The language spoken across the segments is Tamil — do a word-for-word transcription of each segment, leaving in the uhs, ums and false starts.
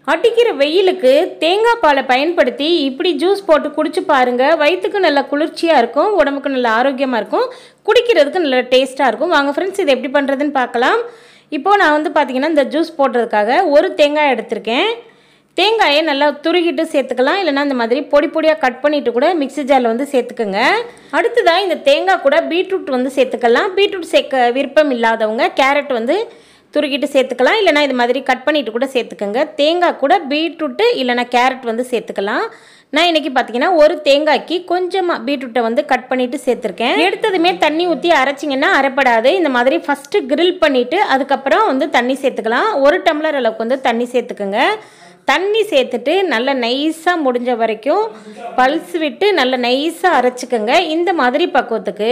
அடிக்கிற வெயிலுக்கு தேங்காய் பாலை பயன்படுத்தி இப்படி ஜூஸ் போட்டு குடிச்சு பாருங்கள். வயிற்றுக்கு நல்லா குளிர்ச்சியாக இருக்கும், உடம்புக்கு நல்ல ஆரோக்கியமாக இருக்கும், குடிக்கிறதுக்கு நல்ல டேஸ்ட்டாக இருக்கும். வாங்க ஃப்ரெண்ட்ஸ், இது எப்படி பண்ணுறதுன்னு பார்க்கலாம். இப்போது நான் வந்து பார்த்திங்கன்னா இந்த ஜூஸ் போடுறதுக்காக ஒரு தேங்காய் எடுத்திருக்கேன். தேங்காயை நல்லா துருகிட்டு சேர்த்துக்கலாம், இல்லைனா இந்த மாதிரி பொடி பொடியாக கட் பண்ணிவிட்டு கூட மிக்ஸி ஜாரில் வந்து சேர்த்துக்கோங்க. அடுத்ததாக இந்த தேங்காய் கூட பீட்ரூட் வந்து சேர்த்துக்கலாம். பீட்ரூட் சேர்க்க விருப்பம் இல்லாதவங்க கேரட் வந்து துருக்கிட்டு சேர்த்துக்கலாம், இல்லைனா இது மாதிரி கட் பண்ணிவிட்டு கூட சேர்த்துக்கோங்க. தேங்காய் கூட பீட்ரூட்டு இல்லைனா கேரட் வந்து சேர்த்துக்கலாம். நான் இன்றைக்கி பார்த்தீங்கன்னா ஒரு தேங்காய்க்கு கொஞ்சமாக பீட்ரூட்டை வந்து கட் பண்ணிவிட்டு சேர்த்துருக்கேன். எடுத்ததுமே தண்ணி ஊற்றி அரைச்சிங்கன்னா அரைப்படாது. இந்த மாதிரி ஃபஸ்ட்டு கிரில் பண்ணிவிட்டு அதுக்கப்புறம் வந்து தண்ணி சேர்த்துக்கலாம். ஒரு டம்ளர் அளவுக்கு வந்து தண்ணி சேர்த்துக்கோங்க. தண்ணி சேர்த்துட்டு நல்லா நைஸாக முடிஞ்ச வரைக்கும் பல்ஸ் விட்டு நல்லா நைஸாக அரைச்சிக்கோங்க. இந்த மாதிரி பக்குவத்துக்கு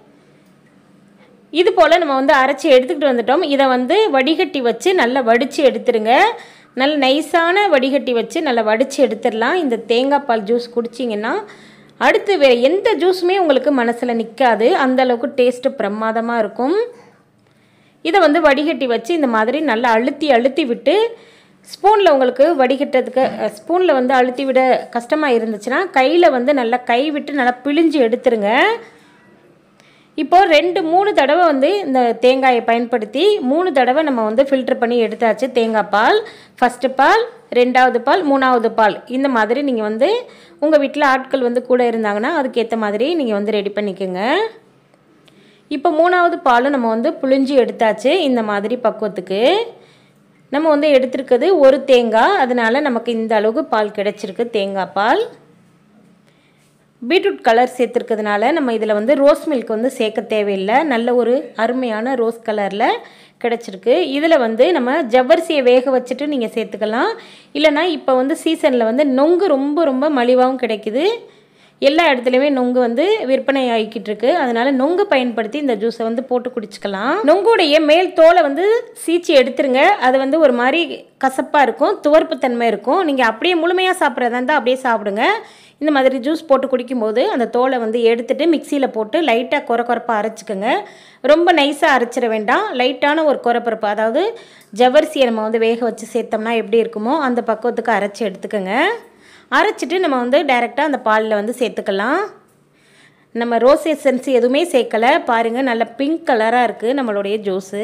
இது போல் நம்ம வந்து அரைச்சி எடுத்துக்கிட்டு வந்துட்டோம். இதை வந்து வடிகட்டி வச்சு நல்லா வடித்து எடுத்துருங்க. நல்ல நைஸான வடிகட்டி வச்சு நல்லா வடித்து எடுத்துடலாம். இந்த தேங்காய் பால் ஜூஸ் குடிச்சிங்கன்னா அடுத்து வேறு எந்த ஜூஸுமே உங்களுக்கு மனசில் நிற்காது, அந்தளவுக்கு டேஸ்ட்டு பிரமாதமாக இருக்கும். இதை வந்து வடிகட்டி வச்சு இந்த மாதிரி நல்லா அழுத்தி அழுத்தி விட்டு ஸ்பூனில் உங்களுக்கு வடிகட்டுறதுக்கு ஸ்பூனில் வந்து அழுத்தி விட கஷ்டமாக இருந்துச்சுன்னா கையில் வந்து நல்லா கை விட்டு நல்லா பிழிஞ்சு எடுத்துருங்க. இப்போது ரெண்டு மூணு தடவை வந்து இந்த தேங்காயை பயன்படுத்தி மூணு தடவை நம்ம வந்து ஃபில்டர் பண்ணி எடுத்தாச்சு தேங்காய் பால். ஃபஸ்ட்டு பால், ரெண்டாவது பால், மூணாவது பால். இந்த மாதிரி நீங்கள் வந்து உங்கள் வீட்டில் ஆட்கள் வந்து கூட இருந்தாங்கன்னா அதுக்கேற்ற மாதிரி நீங்கள் வந்து ரெடி பண்ணிக்கோங்க. இப்போ மூணாவது பாலும் நம்ம வந்து புழிஞ்சு எடுத்தாச்சு. இந்த மாதிரி பக்குவத்துக்கு நம்ம வந்து எடுத்துருக்குது ஒரு தேங்காய், அதனால் நமக்கு இந்த அளவுக்கு பால் கிடச்சிருக்கு தேங்காய் பால். பீட்ரூட் கலர் சேர்த்துருக்கிறதுனால நம்ம இதில் வந்து ரோஸ் மில்க் வந்து சேர்க்க தேவையில்லை. நல்ல ஒரு அருமையான ரோஸ் கலரில் கிடச்சிருக்கு. இதில் வந்து நம்ம ஜவ்வரிசியை வேக வச்சுட்டு நீங்கள் சேர்த்துக்கலாம். இல்லைனா இப்போ வந்து சீசனில் வந்து நொங்கு ரொம்ப ரொம்ப மலிவாகவும் கிடைக்குது. எல்லா இடத்துலையுமே நொங்கு வந்து விற்பனை ஆகிக்கிட்டு இருக்கு. அதனால் நொங்கு பயன்படுத்தி இந்த ஜூஸை வந்து போட்டு குடிச்சிக்கலாம். நொங்குடைய மேல் தோலை வந்து சீச்சி எடுத்துருங்க. அது வந்து ஒரு மாதிரி கசப்பாக இருக்கும், துவர்ப்பு தன்மை இருக்கும். நீங்கள் அப்படியே முழுமையாக சாப்பிட்றதா இருந்தால் அப்படியே சாப்பிடுங்க. இந்த மாதிரி ஜூஸ் போட்டு குடிக்கும்போது அந்த தோலை வந்து எடுத்துகிட்டு மிக்சியில் போட்டு லைட்டாக குறை குறைப்பாக அரைச்சிக்கோங்க. ரொம்ப நைஸாக அரைச்சிட வேண்டாம். லைட்டான ஒரு குறைப்பரப்பு, அதாவது ஜவ்வரிசியை நம்ம வந்து வேக வச்சு சேர்த்தோம்னா எப்படி இருக்குமோ அந்த பக்குவத்துக்கு அரைச்சி எடுத்துக்கோங்க. அரைச்சிட்டு நம்ம வந்து டைரெக்டாக அந்த பாலில் வந்து சேர்த்துக்கலாம். நம்ம ரோஸ் எசன்ஸ் எதுவுமே சேர்க்கலை. பாருங்கள், நல்ல பிங்க் கலராக இருக்குது நம்மளுடைய ஜூஸு.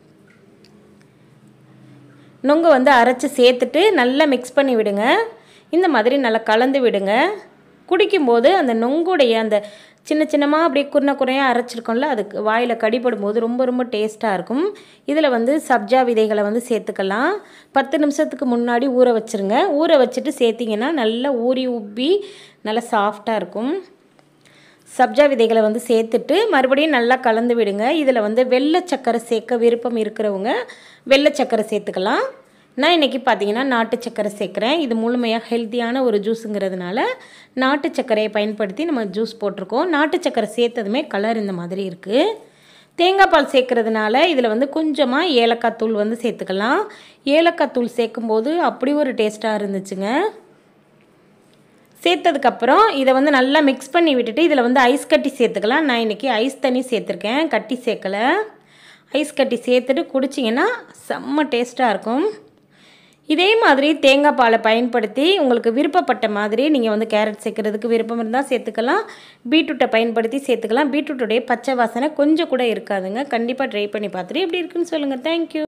நொங்கு வந்து அரைச்சி சேர்த்துட்டு நல்லா மிக்ஸ் பண்ணி விடுங்க. இந்த மாதிரி நல்லா கலந்து விடுங்க. குடிக்கும்போது அந்த நொங்குடைய அந்த சின்ன சின்னமாக அப்படியே குறைன குறையாக அரைச்சிருக்கோம்ல, அதுக்கு வாயில் கடிப்படும் போது ரொம்ப ரொம்ப டேஸ்ட்டாக இருக்கும். இதில் வந்து சப்ஜா விதைகளை வந்து சேர்த்துக்கலாம். பத்து நிமிஷத்துக்கு முன்னாடி ஊற வச்சுருங்க. ஊற வச்சுட்டு சேர்த்திங்கன்னா நல்லா ஊறி உப்பி நல்லா சாஃப்டாக இருக்கும். சப்ஜா விதைகளை வந்து சேர்த்துட்டு மறுபடியும் நல்லா கலந்து விடுங்க. இதில் வந்து வெள்ளை சக்கரை சேர்க்க விருப்பம் இருக்கிறவங்க வெள்ளை சக்கரை சேர்த்துக்கலாம். நான் இன்றைக்கி பார்த்தீங்கன்னா நாட்டு சக்கரை சேர்க்குறேன். இது முழுமையாக ஹெல்த்தியான ஒரு ஜூஸுங்கிறதுனால நாட்டு சக்கரையை பயன்படுத்தி நம்ம ஜூஸ் போட்டிருக்கோம். நாட்டு சக்கரை சேர்த்ததுமே கலர் இந்த மாதிரி இருக்குது. தேங்காய் பால் சேர்க்குறதுனால இதில் வந்து கொஞ்சமாக ஏலக்காய் தூள் வந்து சேர்த்துக்கலாம். ஏலக்காய் தூள் சேர்க்கும்போது அப்படி ஒரு டேஸ்ட்டாக இருந்துச்சுங்க. சேர்த்ததுக்கப்புறம் இதை வந்து நல்லா மிக்ஸ் பண்ணி விட்டுட்டு இதில் வந்து ஐஸ் கட்டி சேர்த்துக்கலாம். நான் இன்றைக்கி ஐஸ் தண்ணி சேர்த்துருக்கேன், கட்டி சேர்க்கலை. ஐஸ் கட்டி சேர்த்துட்டு குடிச்சிங்கன்னா செம்ம டேஸ்ட்டாக இருக்கும். இதே மாதிரி தேங்காய் பாலை பயன்படுத்தி உங்களுக்கு விருப்பப்பட்ட மாதிரி நீங்கள் வந்து கேரட் சேர்க்குறதுக்கு விருப்பம் இருந்தால் சேர்த்துக்கலாம். பீட்ரூட்டை பயன்படுத்தி சேர்த்துக்கலாம். பீட்ரூட்டுடைய பச்சை வாசனை கொஞ்சம் கூட இருக்காதுங்க. கண்டிப்பாக ட்ரை பண்ணி பார்த்துட்டு எப்படி இருக்குன்னு சொல்லுங்கள். தேங்க்யூ.